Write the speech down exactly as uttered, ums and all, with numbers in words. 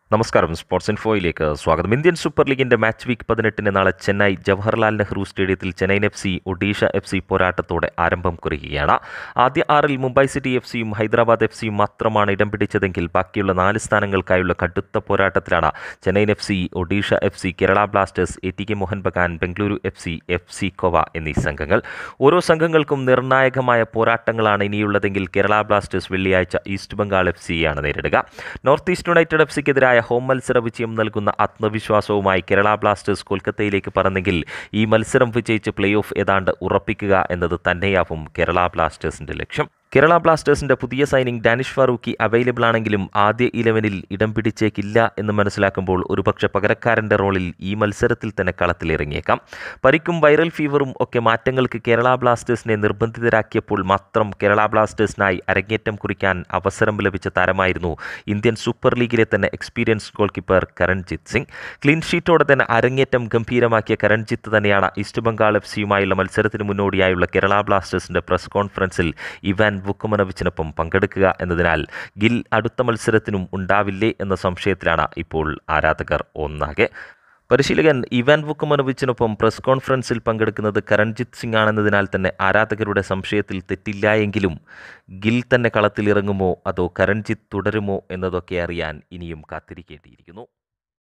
നമസ്കാരം, സ്പോർട്സ് ഇൻഫോയിലേക്ക് സ്വാഗതം. ഇന്ത്യൻ സൂപ്പർ ലീഗിന്റെ മാച്ച് വീക്ക് പതിനെട്ടിന് നാളെ ചെന്നൈ ജവഹർലാൽ നെഹ്റു സ്റ്റേഡിയത്തിൽ Chennaiyin F C Odisha F C പോരാട്ടത്തോടെ ആരംഭം കുറിക്കുകയാണ്. ആദ്യ ആറിൽ മുംബൈ സിറ്റി എഫ് സിയും ഹൈദരാബാദ് എഫ് സിയും മാത്രമാണ് ഇടം പിടിച്ചതെങ്കിൽ ബാക്കിയുള്ള നാല് സ്ഥാനങ്ങൾക്കായുള്ള കടുത്ത പോരാട്ടത്തിലാണ് Chennaiyin F C, Odisha F C, Kerala Blasters, അtkmohunbagan, ബംഗളൂരു എഫ് സി, fcgoa എന്നീ സംഘങ്ങൾ. ഓരോ സംഘങ്ങൾക്കും നിർണായകമായ പോരാട്ടങ്ങളാണ് ഇനിയുള്ളതെങ്കിൽ കേരള ബ്ലാസ്റ്റേഴ്സ് വെള്ളിയാഴ്ച ഈസ്റ്റ് ബംഗാൾ എഫ് സിയാണ് നേരിടുക. നോർത്ത് ഈസ്റ്റ് യുണൈറ്റഡ് എഫ് സിക്കെതിരായ ഹോം മത്സര വിജയം നൽകുന്ന ആത്മവിശ്വാസവുമായി കേരള ബ്ലാസ്റ്റേഴ്സ് കൊൽക്കത്തയിലേക്ക് പറന്നെങ്കിൽ ഈ മത്സരം വിജയിച്ച് പ്ലേ ഓഫ് ഏതാണ്ട് ഉറപ്പിക്കുക എന്നത് തന്നെയാവും കേരള ബ്ലാസ്റ്റേഴ്സിന്റെ ലക്ഷ്യം. കേരള ബ്ലാസ്റ്റേഴ്സിന്റെ പുതിയ സൈനിങ് ഡാനിഷ് ഫാറൂഖി അവൈലബിൾ ആണെങ്കിലും ആദ്യ ഇലവനിൽ ഇടം പിടിച്ചേക്കില്ല എന്ന് മനസ്സിലാക്കുമ്പോൾ ഒരുപക്ഷെ പകരക്കാരൻ്റെ റോളിൽ ഈ മത്സരത്തിൽ തന്നെ കളത്തിലിറങ്ങിയേക്കാം. പരിക്കും വൈറൽ ഫീവറും ഒക്കെ മാറ്റങ്ങൾക്ക് കേരള ബ്ലാസ്റ്റേഴ്സിനെ നിർബന്ധിതരാക്കിയപ്പോൾ മാത്രം കേരള ബ്ലാസ്റ്റേഴ്സിനായി അരങ്ങേറ്റം കുറിക്കാൻ അവസരം ലഭിച്ച താരമായിരുന്നു ഇന്ത്യൻ സൂപ്പർ ലീഗിലെ തന്നെ experience goal keeper Karanjit Singh. Clean ഷീറ്റോടെ തന്നെ അരങ്ങേറ്റം ഗംഭീരമാക്കിയ കരൺജിത്ത് തന്നെയാണ് ഈസ്റ്റ് ബംഗാൾ എഫ് സിയുമായുള്ള മത്സരത്തിന് മുന്നോടിയായുള്ള കേരള ബ്ലാസ്റ്റേഴ്സിന്റെ പ്രസ് കോൺഫറൻസിൽ ഇവാൻ വുക്കമനോവിച്ചിനൊപ്പം പങ്കെടുക്കുക എന്നതിനാൽ ഗിൽ അടുത്ത മത്സരത്തിനും ഉണ്ടാവില്ലേ എന്ന സംശയത്തിലാണ് ഇപ്പോൾ ആരാധകർ ഒന്നാകെ. പരിശീലകൻ ഇവാൻ വുക്കമനോവിച്ചിനൊപ്പം പ്രസ് കോൺഫറൻസിൽ പങ്കെടുക്കുന്നത് കരൺജിത്ത് സിംഗ് ആണെന്നതിനാൽ തന്നെ ആരാധകരുടെ സംശയത്തിൽ തെറ്റില്ല എങ്കിലും ഗിൽ തന്നെ കളത്തിലിറങ്ങുമോ അതോ കരൺജിത്ത് തുടരുമോ എന്നതൊക്കെ അറിയാൻ ഇനിയും കാത്തിരിക്കേണ്ടിയിരിക്കുന്നു.